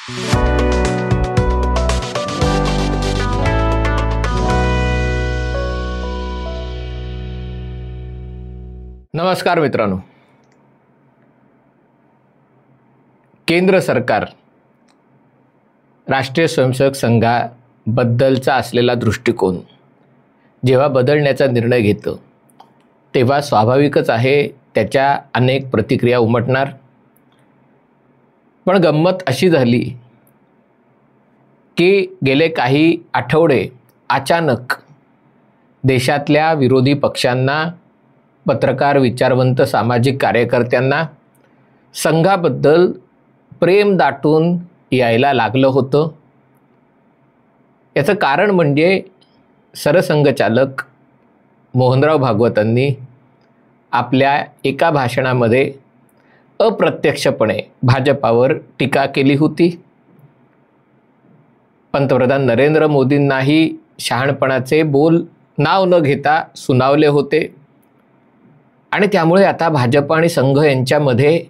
नमस्कार मित्रांनो, केंद्र सरकार राष्ट्रीय स्वयंसेवक संघाबद्दलचा असलेला दृष्टिकोन जेव्हा बदलण्याचा निर्णय घेतं तेव्हा स्वाभाविकच आहे त्याच्या अनेक प्रतिक्रिया उमटणार। पण गंमत अशी झाली की गेले काही आठवडे अचानक देशातल्या विरोधी पक्षांना, पत्रकार, विचारवंत, सामाजिक कार्यकर्त्यांना संघाबद्दल प्रेम दाटून यायला लागलं होतं। याचं कारण म्हणजे सरसंघचालक मोहनराव भागवतांनी आपल्या एका भाषणामध्ये अप्रत्यक्षपणे भाजपावर टीका केली होती। पंतप्रधान नरेंद्र मोदींनाही शहाणपणाचे बोल नाव न घेता सुनावले होते आणि त्यामुळे आता भाजप आणि संघ यांच्यामध्ये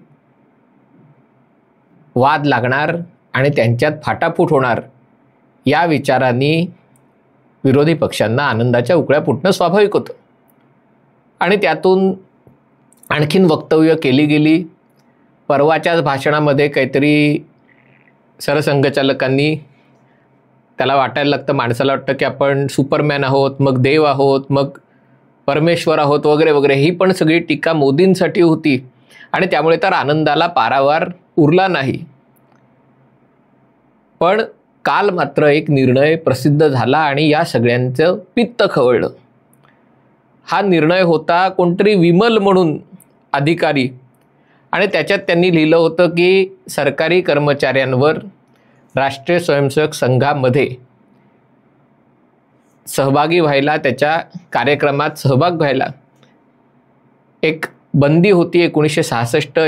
वाद लागणार आणि त्यांच्यात फाटाफूट होणार या विचारांनी विरोधी पक्षांना आनंदाच्या उकळ्या फुटणं स्वाभाविक होतं आणि त्यातून आणखीन वक्तव्य केली गेली। परवाच्याच भाषणामध्ये काहीतरी सरसंघचालकांनी त्याला वाटायला लागतं, माणसाला वाटतं की आपण सुपरमॅन आहोत, मग देव आहोत, मग परमेश्वर आहोत वगैरे वगैरे। ही पण सगळी टीका मोदींसाठी होती आणि त्यामुळे तर आनंदाला पारावार उरला नाही। पण काल मात्र एक निर्णय प्रसिद्ध झाला आणि या सगळ्यांचं पित्त खवळलं। हा निर्णय होता कोणतरी विमल म्हणून अधिकारी आणि त्याच्यात त्यांनी लिहिलं होतं की सरकारी कर्मचाऱ्यांवर राष्ट्रीय स्वयंसेवक संघामध्ये सहभागी व्हायला, त्याच्या कार्यक्रमात सहभाग व्हायला एक बंदी होती 1966,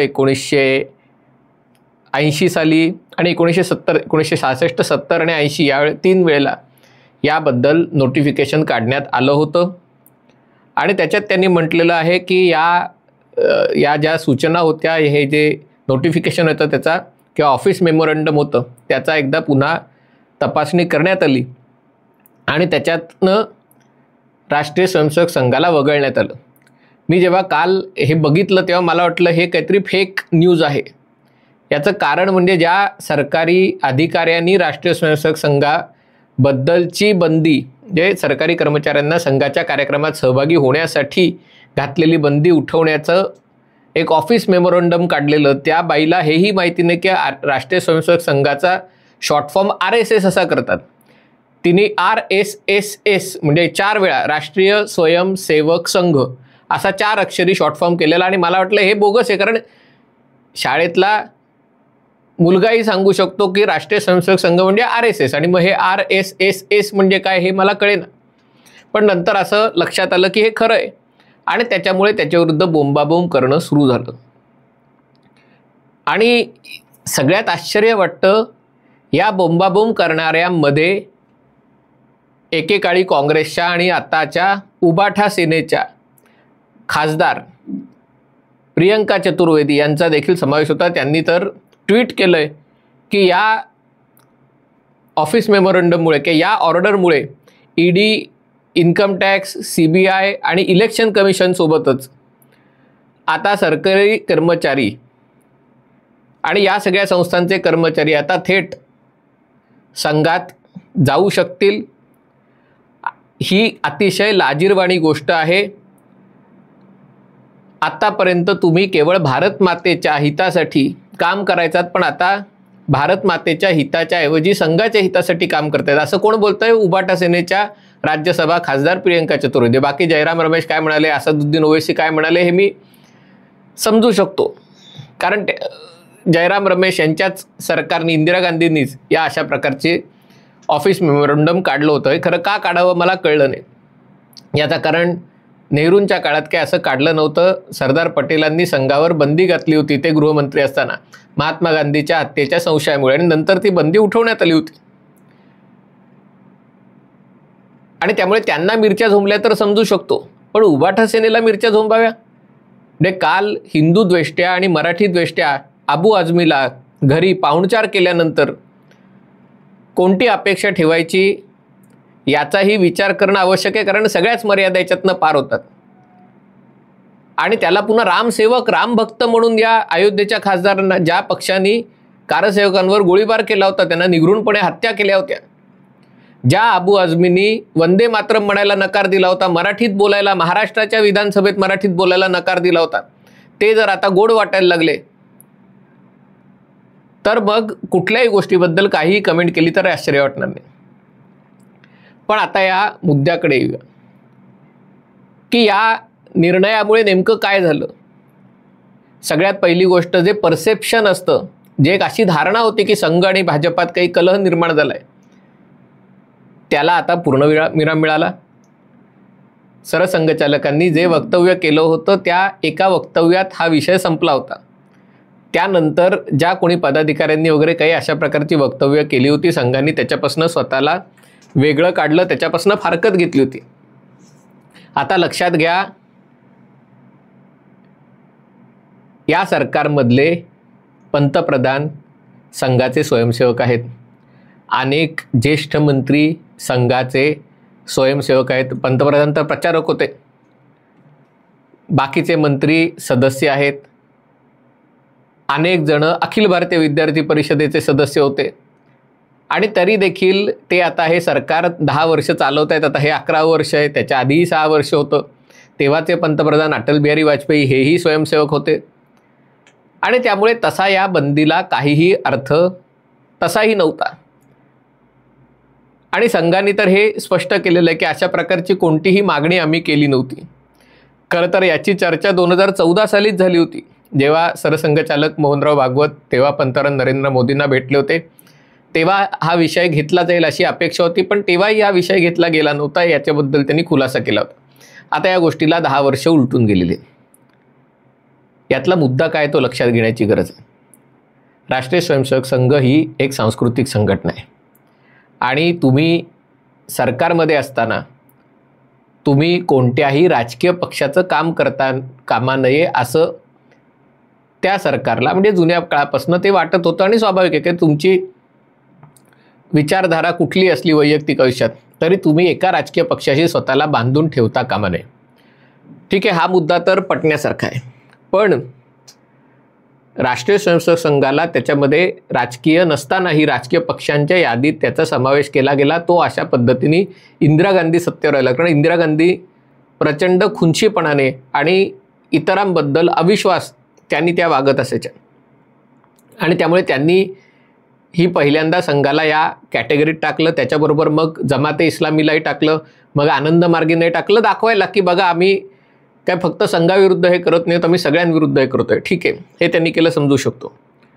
1980 साली आणि 1970, 1966, 70 आणि 80 या 3 वेळेला याबद्दल नोटिफिकेशन काढण्यात आलं होतं आणि त्याच्यात त्यांनी म्हटलेलं आहे की या ज्या सूचना होत्या, हे जे नोटिफिकेशन होतं त्याचा किंवा ऑफिस मेमोरंडम होतं त्याचा एकदा पुन्हा तपासणी करण्यात आली आणि त्याच्यातनं राष्ट्रीय स्वयंसेवक संघाला वगळण्यात आलं। मी जेव्हा काल हे बघितलं तेव्हा मला वाटलं हे काहीतरी फेक न्यूज आहे। याचं कारण म्हणजे ज्या सरकारी अधिकाऱ्यांनी राष्ट्रीय स्वयंसेवक संघाबद्दलची बंदी, जे सरकारी कर्मचाऱ्यांना संघाच्या कार्यक्रमात सहभागी होण्यासाठी घातलेली बंदी उठवण्याचं एक ऑफिस मेमोरंडम काढलेलं, त्या बाईला हेही माहिती नाही की राष्ट्रीय स्वयंसेवक संघाचा शॉर्ट फॉर्म RSS असा करतात। तिने RSSS म्हणजे 4 वेळा राष्ट्रीय स्वयंसेवक संघ असा 4 अक्षरी शॉर्ट फॉर्म केलेला आणि मला वाटलं हे बोगस आहे, कारण शाळेतला मुलगाही सांगू शकतो की राष्ट्रीय स्वयंसेवक संघ म्हणजे RSS आणि मग हे RSSS म्हणजे काय हे मला कळेना। पण नंतर असं लक्षात आलं की हे खरं आहे आणि त्याच्यामुळे त्याच्याविरुद्ध बोंबाबोंब करणं सुरू झालं। आणि सगळ्यात आश्चर्य वाटतं या बोंबाबोंब करणाऱ्यांमध्ये एकेकाळी काँग्रेसच्या आणि आताच्या उबाठा सेनेच्या खासदार प्रियंका चतुर्वेदी यांचा देखील समावेश होता। त्यांनी तर ट्विट केलंय की या ऑफिस मेमोरंडममुळे की या ऑर्डरमुळे ED, इन्कम टॅक्स, CBI आणि इलेक्शन कमिशन सोबतच आता सरकारी कर्मचारी आणि या सगळ्या संस्थांचे कर्मचारी आता थेट संघात जाऊ शकतील। ही अतिशय लाजिरवाणी गोष्ट आहे। आतापर्यंत तुम्ही केवळ भारत मातेच्या हितासाठी काम करायचात, पण आता भारत मातेच्या हिताच्या ऐवजी संघाच्या हितासाठी काम करतायत असं कोण बोलतंय? उबाटा सेनेच्या राज्यसभा खासदार प्रियंका चतुर्वेदी। बाकी जयराम रमेश काय म्हणाले, असदुद्दीन ओवैसी काय म्हणाले हे मी समजू शकतो, कारण जयराम रमेश यांच्याच सरकारने, इंदिरा गांधींनीच या अशा प्रकारचे ऑफिस मेमोरंडम काढलं होतं। हे खरं का काढावं मला कळलं नाही। याचं कारण नेहरूंच्या काळात काय असं काढलं नव्हतं। सरदार पटेलांनी संघावर बंदी घातली होती ते गृहमंत्री असताना महात्मा गांधीच्या हत्येच्या संशयामुळे, आणि नंतर ती बंदी उठवण्यात आली होती आणि त्यामुळे त्यांना मिरच्या झोंबल्या तर समजू शकतो, पण उबाठा सेनेला मिरच्या झोंबाव्या? म्हणजे काल हिंदू द्वेष्ट्या आणि मराठी द्वेष्ट्या अबू आझमीला घरी पाहुणचार केल्यानंतर कोणती अपेक्षा ठेवायची याचाही विचार करणं आवश्यक आहे, कारण सगळ्याच मर्यादा याच्यातनं पार होतात. आणि त्याला पुन्हा रामसेवक रामभक्त म्हणून या अयोध्येच्या खासदारांना, ज्या पक्षांनी कारसेवकांवर गोळीबार केला होता, त्यांना निगरूनपणे हत्या केल्या होत्या, ज्या अबू आझमींनी वंदे मातरम म्हणायला नकार दिला होता, मराठीत बोलायला, महाराष्ट्राच्या विधानसभेत मराठीत बोलायला नकार दिला होता, ते जर आता गोड वाटायला लागले तर मग कुठल्याही गोष्टीबद्दल काहीही कमेंट केली तर आश्चर्य वाटणार नाही. पण आता या मुद्द्याकडे येऊया की या निर्णयामुळे नेमकं काय झालं. सगळ्यात पहिली गोष्ट, जे परसेप्शन असतं, जे एक अशी धारणा होती की संघ आणि भाजपात काही कलह निर्माण झालाय, त्याला आता पूर्णविराम मिळाला. सरसंघचालकांनी जे वक्तव्य केलं होतं त्या एका वक्तव्यात हा विषय संपला होता. त्यानंतर ज्या कोणी पदाधिकाऱ्यांनी वगैरे काही अशा प्रकारची वक्तव्य केली होती, संघाने त्याच्यापासून स्वतःला वेगळं काढलं, त्याच्यापासून फारकत घेतली होती. आता लक्षात घ्या, या सरकारमधले पंतप्रधान संघाचे स्वयंसेवक आहेत, अनेक ज्येष्ठ मंत्री संघाचे स्वयंसेवक आहेत. पंतप्रधान तर प्रचारक होते, बाकीचे मंत्री सदस्य आहेत, अनेक जण अखिल भारतीय विद्यार्थी परिषदेचे सदस्य होते. आणि तरी देखील ते आता हे सरकार 10 वर्ष चालवत आहेत. आता हे 11 वर्ष आहे, त्याच्या आधीही 6 वर्ष होतं. तेव्हाचे पंतप्रधान अटल बिहारी वाजपेयी हेही स्वयंसेवक होते. आणि त्यामुळे तसा या बंदीला काहीही अर्थ तसाही नव्हता. आणि संघाने तर हे स्पष्ट केलेलं आहे की अशा प्रकारची कोणतीही मागणी आम्ही केली नव्हती. खरं तर याची चर्चा 2014 सालीच झाली होती, जेव्हा सरसंघचालक मोहनराव भागवत तेव्हा पंतप्रधान नरेंद्र मोदींना भेटले होते. तेव्हा हा विषय घेतला जाईल अशी अपेक्षा होती, पण तेव्हाही हा विषय घेतला गेला नव्हता. याच्याबद्दल त्यांनी खुलासा केला होता. आता या गोष्टीला 10 वर्ष उलटून गेलेली. यातला मुद्दा काय तो लक्षात घेण्याची गरज आहे. राष्ट्रीय स्वयंसेवक संघ ही एक सांस्कृतिक संघटना आहे आणि तुम्ही सरकारमध्ये असताना तुम्ही कोणत्याही राजकीय पक्षाचं काम करता कामा नये असं त्या सरकारला, म्हणजे जुन्या काळापासून ते वाटत होतं. आणि स्वाभाविक आहे की तुमची विचारधारा कुठली असली वैयक्तिक आयुष्यात तरी तुम्ही एका राजकीय पक्षाशी स्वतःला बांधून ठेवता कामा नये. ठीक आहे, हा मुद्दा तर पटण्यासारखा आहे. पण राष्ट्रीय स्वयंसेवक संघाला त्याच्यामध्ये राजकीय नसतानाही राजकीय पक्षांच्या यादीत त्याचा समावेश केला गेला. तो अशा पद्धतीने इंदिरा गांधी सत्तेवर आला, कारण इंदिरा गांधी प्रचंड खुंचीपणाने आणि इतरांबद्दल अविश्वास त्यांनी त्या वागत असायच्या. आणि त्यामुळे त्यांनी ही पहिल्यांदा संघाला या कॅटेगरीत टाकलं. त्याच्याबरोबर मग जमाते इस्लामीलाही टाकलं, मग आनंद मार्गीने टाकलं, दाखवायला की बघा आम्ही काय फक्त संघाविरुद्ध हे करत नाही, तर आम्ही सगळ्यांविरुद्ध हे करतोय. ठीक आहे, हे त्यांनी केलं, समजू शकतो.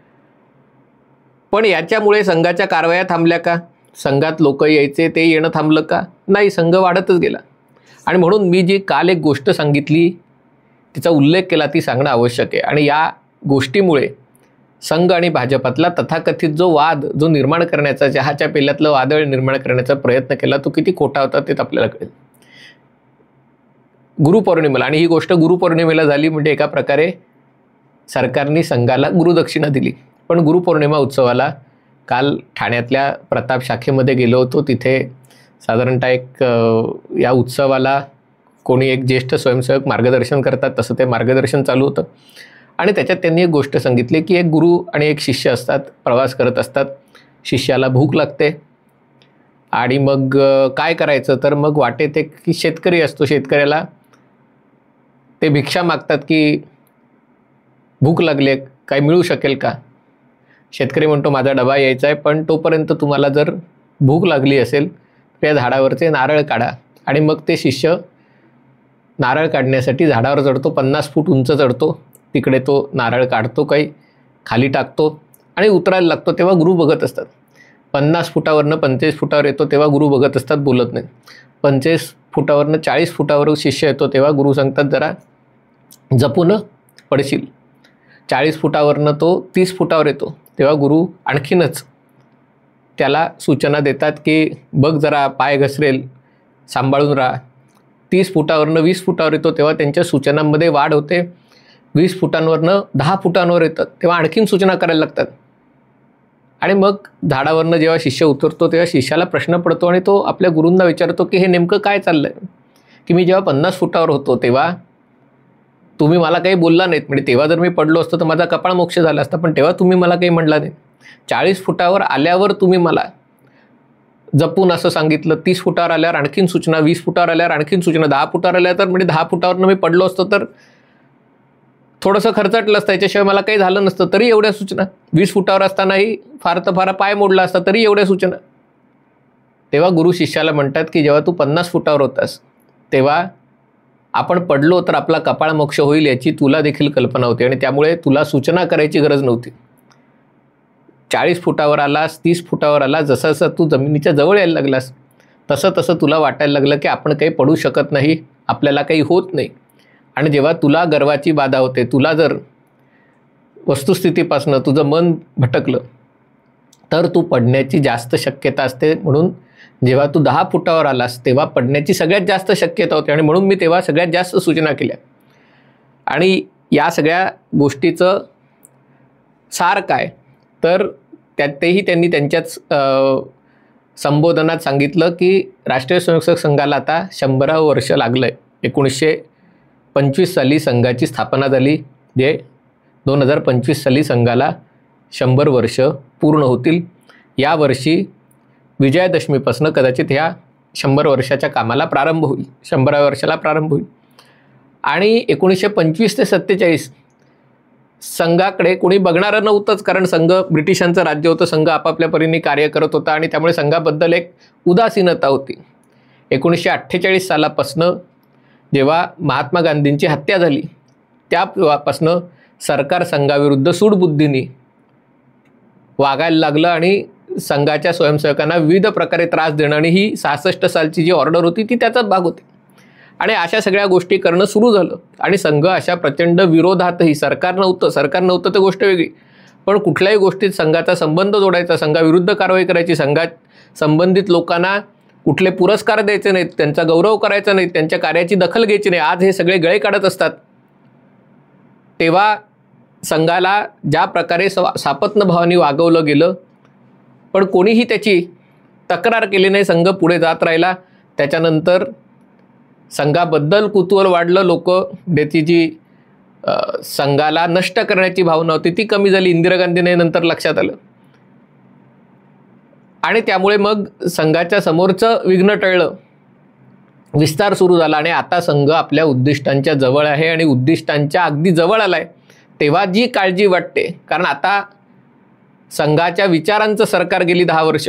पण याच्यामुळे संघाच्या कारवाया थांबल्या का? संघात लोक यायचे ते येणं थांबलं का? नाही, संघ वाढतच गेला. आणि म्हणून मी जी काल एक गोष्ट सांगितली तिचा उल्लेख केला, ती सांगणं आवश्यक आहे. आणि या गोष्टीमुळे संघ आणि भाजपातला तथाकथित जो वाद जो निर्माण करण्याचा, चहाच्या पेल्यातलं वादळ निर्माण करण्याचा प्रयत्न केला, तो किती खोटा होता ते आपल्याला कळेल. गुरुपौर्णिमेला, आणि ही गोष्ट गुरुपौर्णिमेला झाली म्हणजे एका प्रकारे सरकारने संघाला गुरुदक्षिणा दिली. पण गुरुपौर्णिमा उत्सवाला काल ठाण्यातल्या प्रताप शाखेमध्ये गेलो होतो. तिथे साधारणतः एक या उत्सवाला कोणी एक ज्येष्ठ स्वयंसेवक मार्गदर्शन करतात, तसं ते मार्गदर्शन चालू होतं. आणि त्याच्यात त्यांनी एक गोष्ट सांगितली की एक गुरु आणि एक शिष्य असतात, प्रवास करत असतात. शिष्याला भूक लागते आणि मग काय करायचं, तर मग वाटेत एक की शेतकरी असतो, शेतकऱ्याला ते भिक्षा मागतात की भूक लागली, काय मिळू शकेल का? शेतकरी म्हणतो माझा डबा यायचा आहे, पण तोपर्यंत तुम्हाला जर भूक लागली असेल तर या झाडावरचे नारळ काढा. आणि मग ते शिष्य नारळ काढण्यासाठी झाडावर चढतो, 50 फूट उंच चढतो. तिकडे तो नारळ काढतो, काही खाली टाकतो आणि उतरायला लागतो. तेव्हा गुरु बघत असतात. 50 फुटावरनं 45 फुटावर येतो तेव्हा गुरु बघत असतात, बोलत नाही. 45 फुटावरनं 40 फुटावर शिष्य येतो तेव्हा गुरु सांगतात जरा जपून पडशील. 40 फुटावरनं तो 30 फुटावर येतो तेव्हा गुरु आणखीनच त्याला सूचना देतात की बघ जरा पाय घसरेल, सांभाळून राहा. 30 फुटावरनं 20 फुटावर येतो तेव्हा त्यांच्या सूचनांमध्ये वाढ होते. 20 फुटांवरनं 10 फुटांवर येतात तेव्हा आणखीन सूचना करायला लागतात. आणि मग झाडावरनं जेव्हा शिष्य उतरतो तेव्हा शिष्याला प्रश्न पडतो आणि तो आपल्या गुरूंना विचारतो की हे नेमकं काय चाललं आहे, की मी जेव्हा 50 फुटावर होतो तेव्हा तुम्ही मला काही बोलला नाहीत, म्हणजे तेव्हा जर मी पडलो असतो तर माझा कपाळ मोक्ष झाला असता, पण तेव्हा तुम्ही मला काही म्हणला नाही. 40 फुटावर आल्यावर तुम्ही मला जपून असं सांगितलं, 30 फुटावर आल्यावर आणखीन सूचना, 20 फुटावर आल्यावर आणखीन सूचना, 10 फुटावर आल्या तर म्हणजे 10 फुटावरनं मी पडलो असतो तर थोडंसं खर्चटलं असतं, त्याच्याशिवाय मला काही झालं नसतं तरी एवढ्या सूचना, 20 फुटावर असतानाही फार तर फार पाय मोडला असता तरी एवढ्या सूचना. तेव्हा गुरु शिष्याला म्हणतात की जेव्हा तू 50 फुटावर होतास तेव्हा आपण पडलो तर आपला कपाळ मोक्ष होईल याची तुला देखील कल्पना होती आणि त्यामुळे तुला सूचना करायची गरज नव्हती. 40 फुटावर आलास, 30 फुटावर आला, जसं जसं तू जमिनीच्या जवळ यायला लागलास तसं तसं तुला वाटायला लागलं की आपण काही पडू शकत नाही, आपल्याला काही होत नाही. आणि जेव्हा तुला गर्वाची बाधा होते, तुला जर वस्तुस्थितीपासनं तुझं मन भटकलं तर तू पडण्याची जास्त शक्यता असते. म्हणून जेव्हा तू 10 फुटावर आलास तेव्हा पडण्याची सगळ्यात जास्त शक्यता होती आणि म्हणून मी तेव्हा सगळ्यात जास्त सूचना केल्या. आणि या सगळ्या गोष्टीचं सार काय, तर तेही त्यांनी त्यांच्याच संबोधनात सांगितलं की राष्ट्रीय स्वयंसेवक संघाला आता 100वे वर्ष लागलं आहे. 1925 साली संघाची स्थापना झाली, जे 2025 साली संघाला 100 वर्ष पूर्ण होतील. यावर्षी विजयादशमीपासून कदाचित ह्या 100 वर्षाच्या कामाला प्रारंभ होईल, 100व्या वर्षाला प्रारंभ होईल. आणि 1925 ते 47 संघाकडे कोणी बघणारं नव्हतंच, कारण संघ ब्रिटिशांचं राज्य होतं, संघ आपापल्या परीने कार्य करत होता आणि त्यामुळे संघाबद्दल एक उदासीनता होती. 1948 सालापासनं जेव्हा महात्मा गांधींची हत्या झाली त्यापासनं सरकार संघाविरुद्ध सूडबुद्धीने वागायला लागलं आणि संघाच्या स्वयंसेवकांना विविध प्रकारे त्रास देणं आणि ही 66 सालची जी ऑर्डर होती ती त्याचाच भाग होती. आणि अशा सगळ्या गोष्टी करणं सुरू झालं आणि संघ अशा प्रचंड विरोधातही, सरकार नव्हतं तर गोष्ट वेगळी, पण कुठल्याही गोष्टीत संघाचा संबंध जोडायचा, संघाविरुद्ध कारवाई करायची, संघात संबंधित लोकांना कुठले पुरस्कार द्यायचे नाहीत, त्यांचा गौरव करायचा नाही, त्यांच्या कार्याची दखल घ्यायची नाही. आज हे सगळे गळे काढत असतात. तेव्हा संघाला ज्या प्रकारे सापत्न भावाने वागवलं गेलं पण कोणीही त्याची तक्रार केली नाही, संघ पुढे जात राहिला. त्याच्यानंतर संघाबद्दल कुतूहल वाढलं, लोक त्याची जी संघाला नष्ट करण्याची भावना होती ती कमी झाली, इंदिरा गांधीने नंतर लक्षात आलं आणि त्यामुळे मग संघाच्या समोरचं विघ्न टळलं, विस्तार सुरू झाला आणि आता संघ आपल्या उद्दिष्टांच्या जवळ आहे आणि उद्दिष्टांच्या अगदी जवळ आलाय. तेव्हा जी काळजी वाटते, कारण आता संघाच्या विचारांचं सरकार गेली 10 वर्ष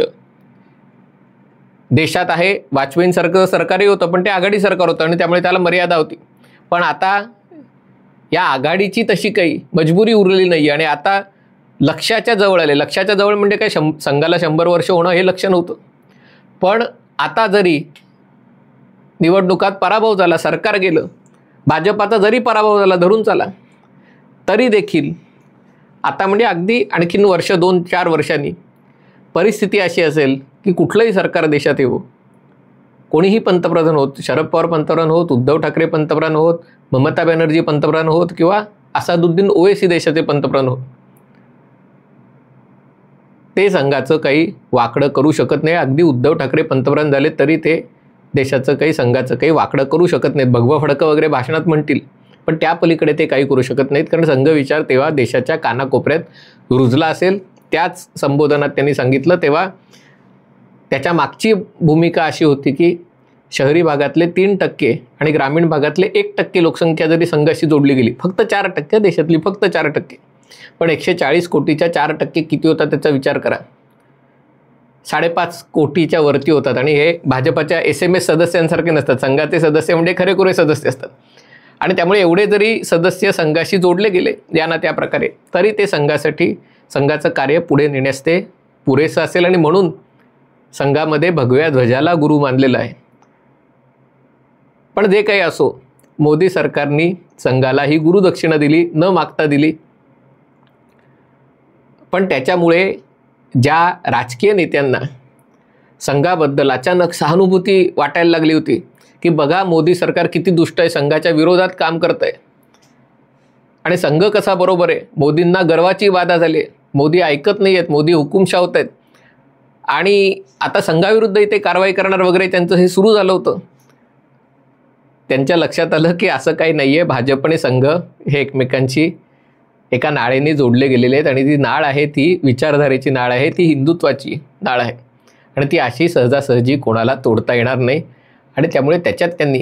देशात आहे. वाजपेयींसारखं सरकारही होतं पण ते आघाडी सरकार होतं आणि त्यामुळे त्याला मर्यादा होती. पण आता या आघाडीची तशी काही मजबुरी उरलेली नाही आणि आता लक्ष्याच्या जवळ आले. लक्ष्याच्या जवळ म्हणजे काय, संघाला 100 वर्ष होणं हे लक्ष्य नव्हतं. पण आता जरी निवडणुकात पराभव झाला, सरकार गेलं, भाजपाचा जरी पराभव झाला, धरून चाला, तरी देखील आता म्हणजे अगदी आणखीन वर्ष 2-4 वर्षांनी परिस्थिती अशी असेल की कुठलंही सरकार देशात येवो, कोणीही पंतप्रधान होत, शरद पवार पंतप्रधान होत, उद्धव ठाकरे पंतप्रधान होत, ममता बॅनर्जी पंतप्रधान होत किंवा असादुद्दीन ओवैसी देशाचे पंतप्रधान होत, ते संघाचं काही वाकडं करू शकत नाही. अगदी उद्धव ठाकरे पंतप्रधान झाले तरी ते देशाचं काही, संघाचं काही वाकडं करू शकत नाहीत. भगवा फडकं वगैरे भाषणात म्हणतील पण त्या पलीकडे ते काही करू शकत नाहीत, कारण संघ विचार तेव्हा देशाच्या कानाकोपऱ्यात रुजला असेल. त्याच संबोधनात त्यांनी सांगितलं. तेव्हा त्याच्या मागची भूमिका अशी होती की शहरी भागातले 3% आणि ग्रामीण भागातले 1% लोकसंख्या जरी संघाशी जोडली गेली, फक्त 4%, देशातली फक्त 4%, पण 140 कोटीच्या 4% किती होता त्याचा विचार करा. 5.5 कोटीच्या वरती होतात आणि हे भाजपाच्या SMS सदस्यांसारखे नसतात. संघाचे सदस्य म्हणजे खरेखुरे सदस्य असतात आणि त्यामुळे एवढे जरी सदस्य संघाशी जोडले गेले या ना त्या प्रकारे, तरी ते संघासाठी, संघाचं कार्य पुढे नेण्यास ते पुरेसं असेल. आणि म्हणून संघामध्ये भगव्या ध्वजाला गुरु मानलेलं आहे. पण जे काही असो, मोदी सरकारने संघाला ही गुरुदक्षिणा दिली, न मागता दिली. पण त्याच्यामुळे ज्या राजकीय नेत्यांना संघाबद्दल अचानक सहानुभूती वाटायला लागली होती की बघा मोदी सरकार किती दुष्ट आहे, संघाच्या विरोधात काम करत आहे आणि संघ कसा बरोबर आहे, मोदींना गर्वाची बाधा झाली, मोदी ऐकत नाही आहेत, मोदी हुकुमशाह होत आहेत आणि आता संघाविरुद्ध इथे कारवाई करणार वगैरे त्यांचं हे सुरू झालं होतं. त्यांच्या लक्षात आलं की असं काही नाही आहे, भाजप आणि संघ हे एकमेकांशी एका नाळेने जोडले गेलेले आहेत आणि ती नाळ आहे ती विचारधारेची नाळ आहे, ती हिंदुत्वाची नाळ आहे आणि ती अशी सहजासहजी कोणाला तोडता येणार नाही. आणि त्यामुळे त्याच्यात त्यांनी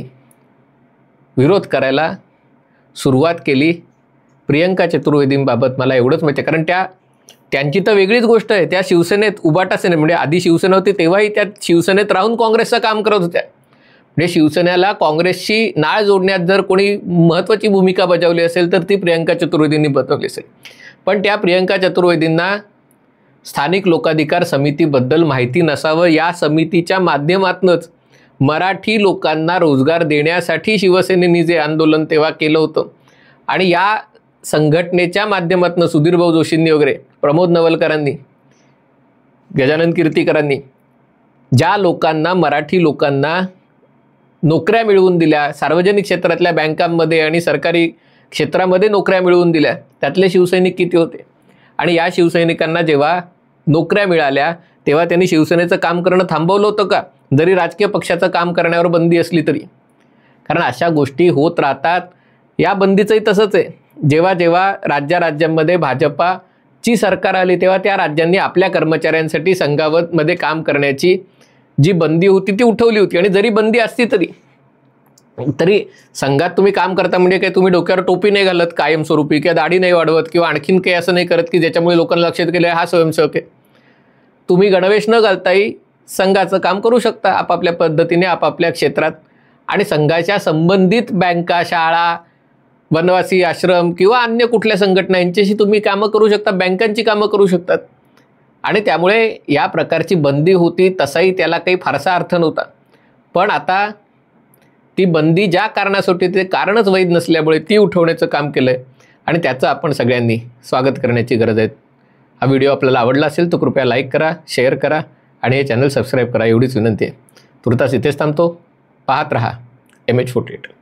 विरोध करायला सुरुवात केली. प्रियंका चतुर्वेदींबाबत मला एवढंच माहिती आहे, कारण त्यांची तर वेगळीच गोष्ट आहे. त्या शिवसेनेत उबाटा सेनेत म्हणजे आधी शिवसेना होती तेव्हाही त्या शिवसेनेत राहून काँग्रेसचं काम करत होत्या. म्हणजे शिवसेनेला काँग्रेसशी नाळ जोडण्यात जर कोणी महत्त्वाची भूमिका बजावली असेल तर ती प्रियंका चतुर्वेदींनी बजावली असेल. पण त्या प्रियंका चतुर्वेदींना स्थानिक लोकाधिकार समितीबद्दल माहिती नसावं, या समितीच्या माध्यमातूनच मराठी लोकांना रोजगार देण्यासाठी शिवसेनेने जे आंदोलन तेव्हा केलं होतं आणि या संघटनेच्या माध्यमातून सुधीरभाऊ जोशींनी वगैरे, प्रमोद नवलकरांनी, गजानन कीर्तीकरांनी ज्या लोकांना, मराठी लोकांना नोकऱ्या मिळवून दिल्या, सार्वजनिक क्षेत्रातल्या बँकांमध्ये आणि सरकारी क्षेत्रामध्ये नोकऱ्या मिळवून दिल्या, त्यातले शिवसैनिक किती होते. आणि या शिवसैनिकांना जेव्हा नोकऱ्या मिळाल्या तेव्हा त्यांनी शिवसेनेचं काम करणं थांबवलं होतं का, जरी राजकीय पक्षाचं काम करण्यावर बंदी असली तरी. कारण अशा गोष्टी होत राहतात. या बंदीचंही तसंच आहे. जेव्हा जेव्हा राज्यांमध्ये भाजपाची सरकार आली तेव्हा त्या राज्यांनी आपल्या कर्मचाऱ्यांसाठी संघामध्ये काम करण्याची जी बंदी होती ती उठवली होती. आणि जरी बंदी असती तरी संघात तुम्ही काम करता म्हणजे काय, तुम्ही डोक्यावर टोपी नाही घालत कायमस्वरूपी, किंवा दाढी नाही वाढवत, किंवा आणखीन काही असं नाही करत की ज्याच्यामुळे लोकांना लक्षात केलं हा स्वयंसेवक आहे. तुम्ही गणवेश न घालताही संघाचं काम करू शकता आपापल्या पद्धतीने आपापल्या क्षेत्रात. आणि संघाच्या संबंधित बँका, शाळा, वनवासी आश्रम किंवा अन्य कुठल्या संघटना यांच्याशी तुम्ही कामं करू शकता, बँकांची कामं करू शकतात. आणि त्यामुळे या प्रकारची बंदी होती, तसाही त्याला काही फारसा अर्थ नव्हता. पण आता ती बंदी ज्या कारणासाठी, ते कारणच वैध नसल्यामुळे ती उठवण्याचं काम केलं आहे आणि त्याचं आपण सगळ्यांनी स्वागत करण्याची गरज आहे. हा व्हिडिओ आपल्याला आवडला असेल तर कृपया लाईक करा, शेअर करा आणि हे चॅनल सबस्क्राईब करा, एवढीच विनंती आहे. तुर्तास इथेच थांबतो. पाहत रहा MH48.